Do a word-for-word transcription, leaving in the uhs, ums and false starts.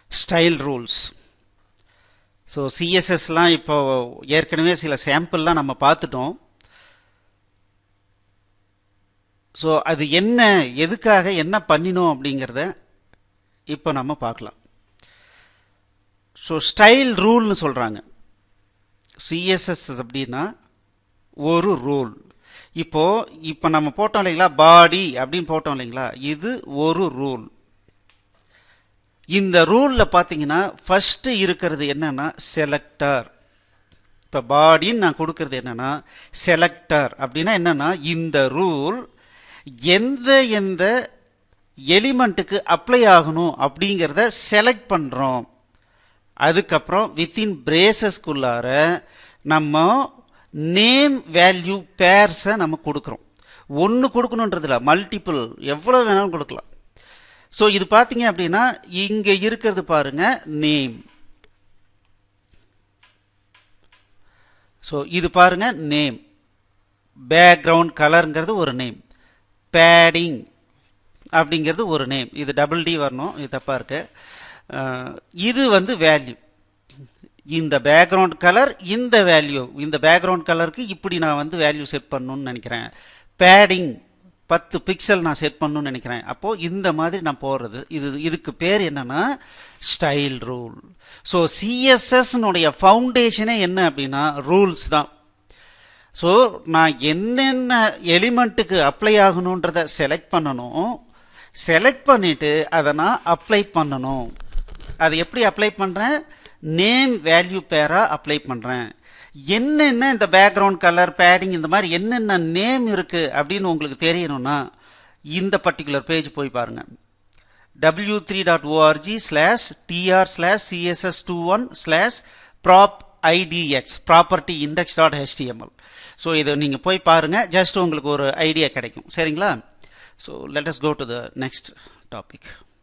Style rules. So சிஎஸ்எஸ்லாம் இப்போ ஏற்கனவே சில சாம்பிள்லாம் நம்ம பார்த்துட்டோம். ஸோ அது என்ன, எதுக்காக என்ன பண்ணினோம் அப்படிங்கிறத இப்போ நம்ம பார்க்கலாம். ஸோ ஸ்டைல் ரூல்னு சொல்கிறாங்க. சிஎஸ்எஸ் அப்படின்னா ஒரு ரூல். இப்போ இப்போ நம்ம போட்டோம் இல்லைங்களா, பாடி அப்படின்னு போட்டோம் இல்லைங்களா, இது ஒரு ரூல். இந்த ரூலில் பார்த்தீங்கன்னா ஃபர்ஸ்ட் இருக்கிறது என்னன்னா செலக்டர். இப்போ பாடின்னு நான் கொடுக்கறது என்னன்னா செலக்டர். அப்படின்னா என்னன்னா இந்த ரூல் எந்த எந்த எலிமெண்ட்டுக்கு அப்ளை ஆகணும் அப்படிங்கிறத செலக்ட் பண்ணுறோம். அதுக்கப்புறம் வித்தின் பிரேசஸ்குள்ளார நம்ம நேம் வேல்யூ பேர்ஸை நம்ம கொடுக்குறோம். ஒன்று கொடுக்கணுன்றதுல மல்டிபிள் எவ்வளோ வேணாலும் கொடுக்கலாம். ஸோ இது பார்த்தீங்க அப்படின்னா இங்கே இருக்கிறது பாருங்க நேம். ஸோ இது பாருங்க நேம். பேக்ரவுண்ட் கலருங்கிறது ஒரு நேம். பேடிங் அப்படிங்கிறது ஒரு நேம். இது டபுள் டி வரணும், இது தப்பாக இருக்கு. இது வந்து வேல்யூ. இந்த பேக்ரவுண்ட் கலர், இந்த வேல்யூ, இந்த பேக்ரவுண்ட் கலருக்கு இப்படி நான் வந்து வேல்யூ செட் பண்ணணும்னு நினைக்கிறேன். பேடிங் பத்து பிக்சல் நான் செட் பண்ணணும்னு நினைக்கிறேன். அப்போது இந்த மாதிரி நான் போடுறது. இது இதுக்கு பேர் என்னன்னா ஸ்டைல் ரூல். ஸோ சிஎஸ்எஸ்னுடைய ஃபவுண்டேஷனே என்ன அப்படின்னா ரூல்ஸ் தான். ஸோ நான் என்னென்ன எலிமெண்ட்டுக்கு அப்ளை ஆகணுன்றதை செலக்ட் பண்ணணும். செலக்ட் பண்ணிவிட்டு அதை நான் அப்ளை பண்ணணும். அதை எப்படி அப்ளை பண்ணுறேன்? நேம் வேல்யூ பேராக அப்ளை பண்ணுறேன். என்னென்ன இந்த பேக்ரவுண்ட் கலர், பேடிங், இந்த மாதிரி என்னென்ன நேம் இருக்குது அப்படின்னு உங்களுக்கு தெரியணும்னா இந்த பர்டிகுலர் பேஜ் போய் பாருங்கள். W three dot ORG slash TR slash CSS two one slash prop IDX property index dot HTML. So இதை நீங்கள் போய் பாருங்கள். ஜஸ்ட் உங்களுக்கு ஒரு ஐடியா கிடைக்கும். சரிங்களா? So let us go to the next topic.